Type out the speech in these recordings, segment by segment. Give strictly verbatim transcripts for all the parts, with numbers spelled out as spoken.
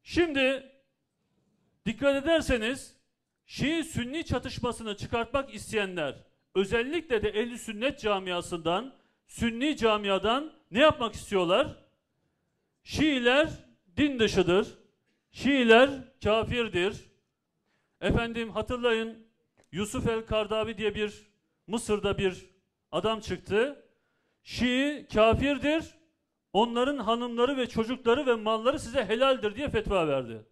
Şimdi dikkat ederseniz Şii-Sünni çatışmasını çıkartmak isteyenler özellikle de Ehl-i Sünnet camiasından, Sünni camiadan ne yapmak istiyorlar? Şiiler din dışıdır. Şiiler kafirdir. Efendim hatırlayın, Yusuf el-Kardavi diye bir Mısır'da bir adam çıktı. Şii kafirdir. Onların hanımları ve çocukları ve malları size helaldir diye fetva verdi.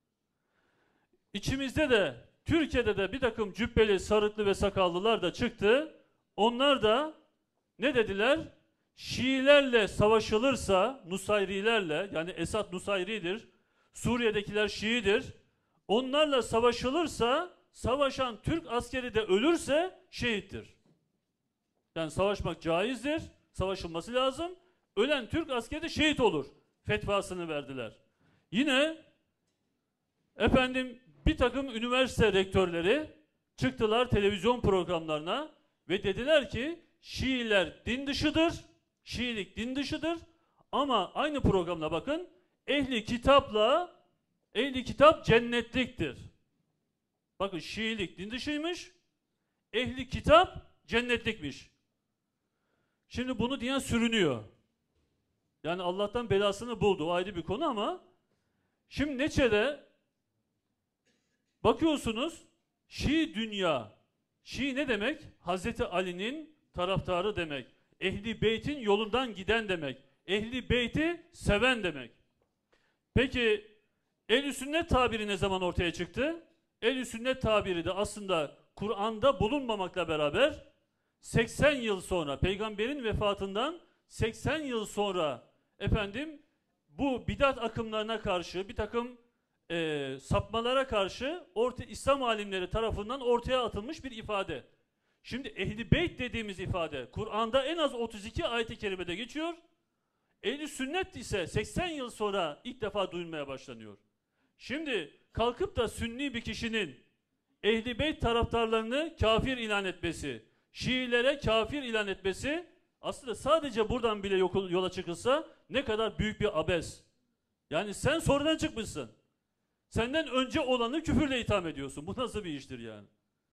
İçimizde de, Türkiye'de de bir takım cübbeli, sarıklı ve sakallılar da çıktı. Onlar da ne dediler? Şiilerle savaşılırsa, Nusayrilerle, yani Esad Nusayri'dir, Suriye'dekiler Şii'dir. Onlarla savaşılırsa, savaşan Türk askeri de ölürse şehittir. Yani savaşmak caizdir, savaşılması lazım. Ölen Türk askeri de şehit olur fetvasını verdiler. Yine efendim bir takım üniversite rektörleri çıktılar televizyon programlarına ve dediler ki Şiiler din dışıdır, Şiilik din dışıdır ama aynı programda bakın ehli kitapla ehli kitap cennetliktir. Bakın Şiilik din dışıymış, ehli kitap cennetlikmiş. Şimdi bunu diyen sürünüyor. Yani Allah'tan belasını buldu, o ayrı bir konu ama şimdi neçede bakıyorsunuz Şii dünya, Şii ne demek? Hazreti Ali'nin taraftarı demek. Ehli Beyt'in yolundan giden demek. Ehli Beyt'i seven demek. Peki Ehl-i Sünnet tabiri ne zaman ortaya çıktı? Ehl-i Sünnet tabiri de aslında Kur'an'da bulunmamakla beraber seksen yıl sonra, peygamberin vefatından seksen yıl sonra efendim bu bidat akımlarına karşı bir takım e, sapmalara karşı orta, İslam alimleri tarafından ortaya atılmış bir ifade. Şimdi Ehl-i Beyt dediğimiz ifade Kur'an'da en az otuz iki ayet-i kerimede geçiyor. Ehl-i Sünnet ise seksen yıl sonra ilk defa duyulmaya başlanıyor. Şimdi kalkıp da Sünni bir kişinin Ehl-i Beyt taraftarlarını kafir ilan etmesi, Şiilere kafir ilan etmesi aslında sadece buradan bile yola çıkılsa ne kadar büyük bir abes. Yani sen sonradan çıkmışsın. Senden önce olanı küfürle itham ediyorsun. Bu nasıl bir iştir yani?